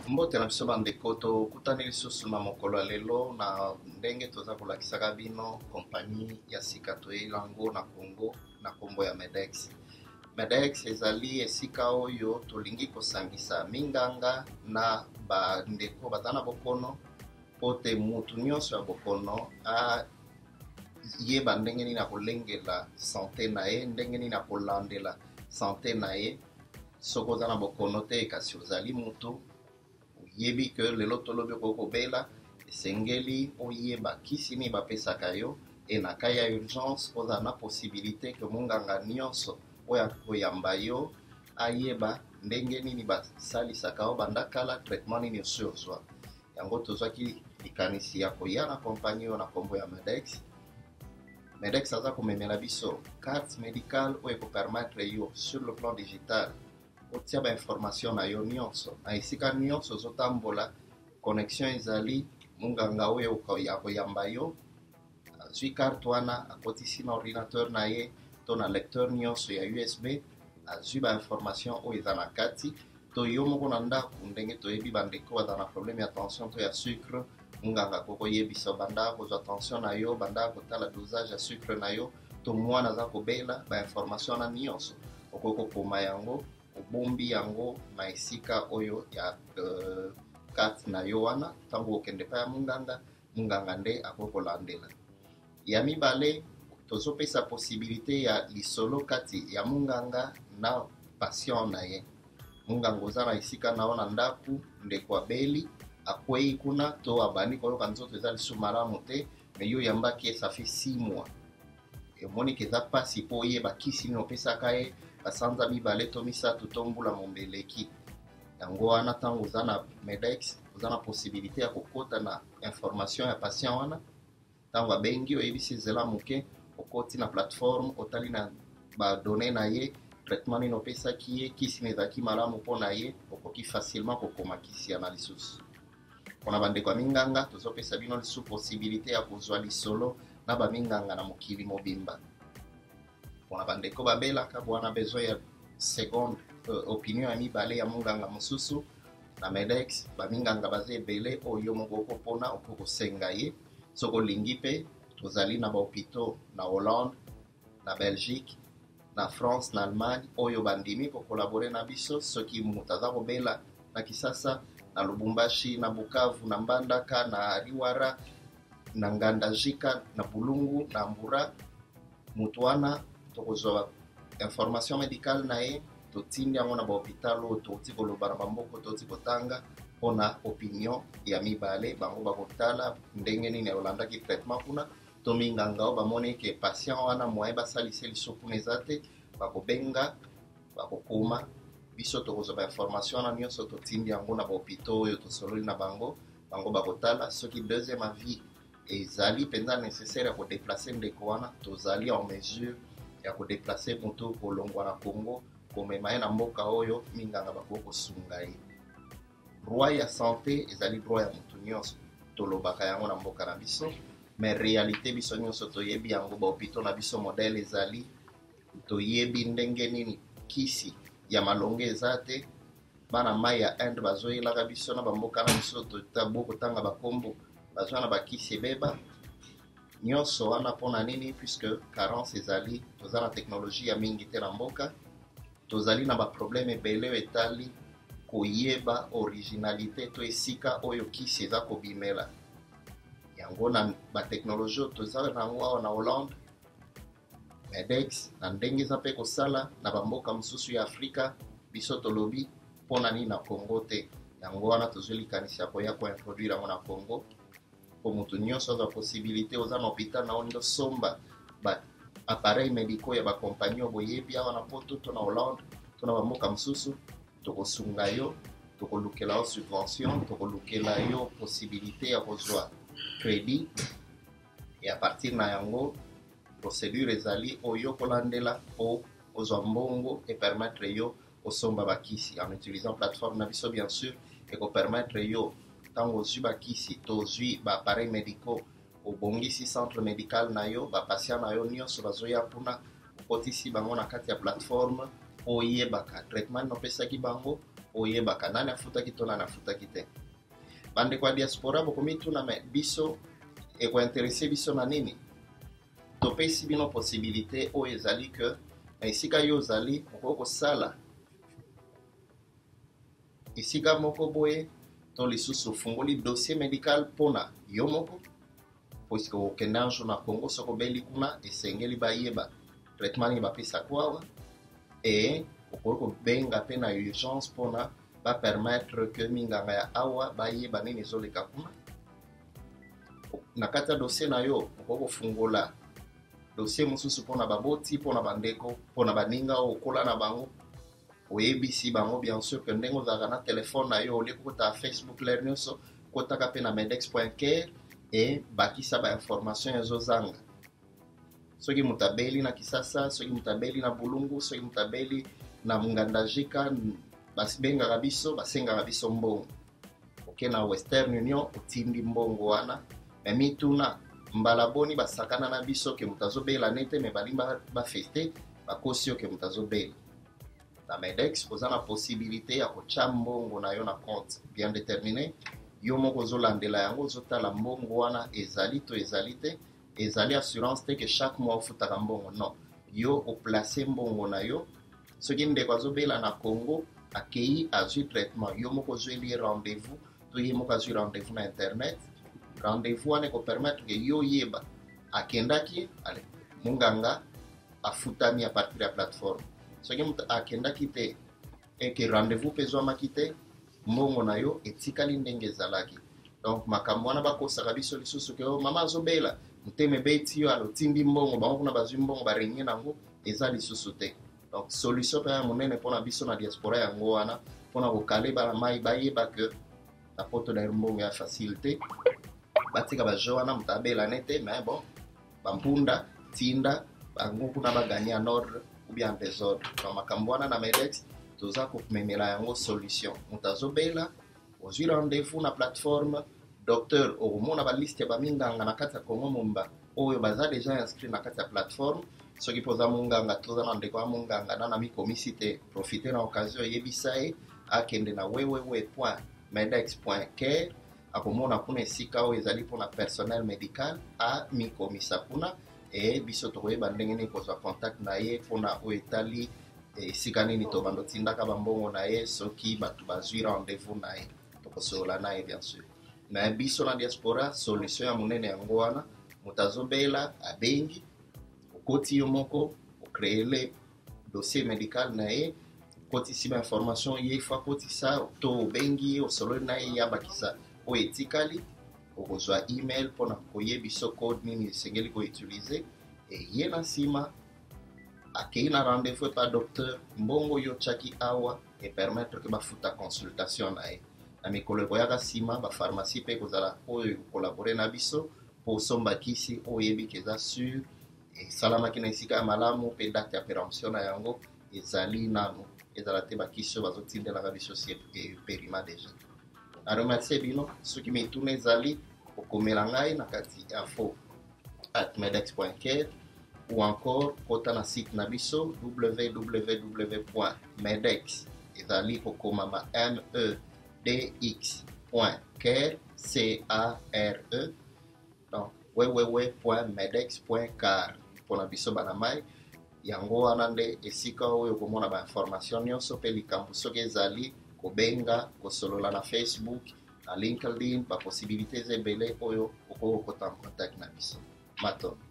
Mbote na biso bandeko tokutani lisusu na mokolo ya lelo na ndenge toza kolakisaka bino kompani ya sika toyela yango na Congo na nkombo ya Medex. Medex ezali esika oyo tolingi kosangisa minganga na bandeko baza na bokono po te mutu nyonso ya bokono ayeba ndenge nini akolengela sante na ye, ndenge nini akolandela sante na ye. Soki oza na bokono te kasi ozali mutu yebi ke lelo tolobi okokobela esengeli oyeba kisi nini bapesaka yo na kai ya urgence ozala na posibilité ke monganga nyonso oyo akoyamba yo ayeba ndenge nini basalisaka yo banda kala traitement nini osi ozwa. Yango tozwaki likanisi ya koya na kompani oyo na nkombo ya Medex. Medex aza komemela biso carte médicale oyo ekopermettre yo sur le plan digital otia ba information na yo nyonso na esika nyonso ozotambola connexion ezali munganga oyo akoyamba yo azwi carte wana akotisi na ordinateur na ye to na lecteur nyonso ya USB azwi ba information oyo eza na kati to yo moko na ndako ndenge toyebi bandeko baza na problème ya tension to ya sucre munganga kokoyebisa banda kozwa tension na yo banda kotala dosage ya sucre na yo to mwana aza kobela ba information na nyonso okokokoma yango obombi yango na esika oyo ya carte na yo wana ntango okende pa ya munganga nde akokolandela. Ya mibale tozopesa posibilité ya lisolo kati ya munganga na patient na ye. Munganga oza na esika na yo na ndaku ndeko abeli akwei kuna to abandi koyoka nzoto eza lisu malamu te me yo yambaki ça fait 6 mois emoni keza pasi po oyeba kisi nini opesaka ye basanza mibale to misato to mbula mombeleki. Yango wana ntango oza na Medex oza na posibilité ya kokota na information ya patient wana ntango abengi oyebisi ezela moke okoti na plateforme otali na badone na ye traitement nini opesaki ye kisi nini ezalaki malamu mpo na ye okoki facilement kokoma kisi ya na lisusu. Mpona bandeko ya minganga tozopesa bino lisu posibilité ya kozwa lisolo na baminganga na mokili mobimba. Mpona bandeko babelaka bwana besoin ya seconde opinion ya mibale ya munganga mosusu na Medex baminganga baza ebele oyo moko okopona okokosenga ye soki olingi mpe tozali na bahôpitaux na Hollande na Belgique na France na Allemagne oyo bandimi kokolabore na biso soki moto aza kobela na Kisasa na Lubumbashi na Bukavu na Mbandaka na Riwara na Ngandajika na Bulungu na Mbura mutu wana tokozwa information médicale na ye totindi yango na bahôpital oyo toti koloba na bamboko toti kotanga mpona opinion ya mibale bango bakotala ndenge nini olandaki traitement kuna to minganga oyo bamoni ke patient wana moye basalise liso kuna eza te bakobenga bakokoma biso tokozwa bainformation wana nyonso totindi yango na bahôpital oyo tosololi na bango bakotala soki deuxième avis ezali mpenza nécessaire ya kodeplace ndeko wana tozali en mesure ya kodeplace moto kolongwa na Congo komema ye na mboka oyo minganga bakoki kosunga ye. Droit ya santé ezali droit ya motu nyonso tolobaka yango na mboka na biso mais réalité biso nyonso toyebi yango bahôpital na biso modèle ezali toyebi ndenge nini kisi ya malonge eza te bana mai ya Inde bazoyelaka biso na bamboka na biso totanga bakombo bazwa na bakisi ebeba nyonso wana mpona nini puisque carence ezali toza na teknologie ya mingi te na mboka tozali na baproblème ebele oyo etali koyeba originalité to esika oyo kisi eza kobimela. Yango na bateknologie oyo toza nango awa na Hollande Medex na ndenge eza mpe kosala na bamboka mosusu ya Afrika biso tolobi mpona nini na Congo te. Yango wana tozwi likanisi ya koya kointroduire yango na Congo po motu nyonso azwa posibilité oza na hôpital na oyo somba ba appareil médicaux ya bakompagnie oyo boyebi awa na poto to na Hollande to na bamboka mosusu tokosunga yo tokolukela yo subvention tokolukela yo posibilité ya kozwa crédit et à partir na yango procédure ezali oyo kolandela po ozwa mbongo et permettre yo osomba bakisi en utilisant plateforme na biso bien sûr et ko permettre yo ntango ozwi bakisi to ozwi baappareil médicaux obongisi centre médical na yo bapatient na yo nyonso bazoya mpuna okotisi bango na kati ya plateforme oyebaka traitement nini opesaki bango oyebaka nani afutaki to nani afutaki te. Bandeko ya diaspora bokomituna me biso ekointeresse biso na nini, topesi bino possibilité oyo ezali ke na esika yo ozali okoki kosala esika moko boye to lisusu ofungoli dossier médical mpona yo moko, puisque okende un jour na Congo soko obeli kuna esengeli bayeba traitement nini bapesaka awa, e okoki kobenga mpe na urgence mpona bapermettre ke minganga ya awa bayeba nini ezoleka kuna. Na kati ya dossier na yo okoki kofungola dossier mosusu mpona baboti, mpona bandeko, mpona baninga okola na bango, oyebisi bango bien sûr que ndenge ozalaka na telefone na yo olie kokota Facebook lere nyonso kotaka mpe na medex.care e bakisa bainformation ezozanga. Soki moto abeli na Kisasa, soki moto abeli na Bulungu, soki moto abeli na Ngandajika, basengaka biso mbongo. Ok, na Western Union otindi mbongo wana, me mituna mbala boni basakana na biso ke moto azobela nete me balimba bafeste bakosi yo ke moto azobela. Na Medex oza na possibilité ya kotia mbongo na yo na compte bien déterminé, yo moko ozolandela yango, ozotala mbongo wana ezali to ezali te, ezali assurance te ke chaque mois ofutaka mbongo, non. Yo oplace mbongo na yo, soki ndeko azobela na Congo akei azwi traitement, yo moko ozweli rendez-vous to ye moko azwi rendez-vous na internet. Rendez-vous wana ekopermettre ke yo yeba akendaki ale munganga afutami a partir ya plateforme. Soki moto akendaki te eke rendez-vous mpe ezwamaki te, mbongo na yo etikali ndenge ezalaki. Donc makambo wana bakosaka biso lisusu ke mama azobela motema ebeti yo alotindi mbongo, bango kuna bazwi mbongo barenye nango, eza lisusu te. Donc solution mpe ya monene mpona biso na diaspora yango wana, mpona kokale mai bayeba ke na poto na mbongo ya facilité batika bajo wana moto abela nete, mais bon bampunda tinda bango kuna baganye en ordre ou bien en désordre. Donc makambo wana na Medex toza komemela yango solution. Moto azobela ozwi rendez-vous na plateforme, docteur okomona baliste ya baminganga na kati ya Congo momba oyo baza déjà inscrit na kati ya plateforme. Soki poza munganga toza na ndeko ya munganga na mikomisi te, profiter na occasion yebisa ye akende na www.medex.care akomona kuna esika oyo ezali mpona personnel médical a mikomisa kuna, e biso tokoyeba ndenge nini kozwa contact na ye mpona oyo etali esika nini tobanda tindaka bambongo na ye soki bato bazwi rendez-vous na ye tokosolola na ye bien sûr. Mais biso na diaspora solution ya monene yango wana, moto azobela abengi okoti yo moko okreele dossier médical na ye, okotisi bainformation ye fa kotisa to obengi osololi na ye yabakisa oyo etikali, okozwa email mpona koyebiso code nini esengeli koutilize, e ye na nsima akei na rendez-vous pa docteur, mbongo yo tiaki awa e permettre ke bafuta consultation na ye. Na mikolo ekoyaka nsima bapharmacie mpe kozala oyo kolabore na biso mpo osomba kisi oyo oyebi ke eza sur esalamaki na esika ya malamu, mpe date ya péremption na yango ezali nano, ezala te bakisi oyo bazotindelaka biso si eperima deja. Na remercie bino, soki mituna ezali okomela ngai na kati info@medex.care ou encore kota na site na biso www.medex ezali kokomama medx.care care, donc www.medex.car mpona biso bana mai yango wana nde esika oyo komona bainformation nyonso mpe likambo soki ezali kobenga kosolola na Facebook na LinkedIn, baposibilité ebele oyo okokota contact na biso. Maton.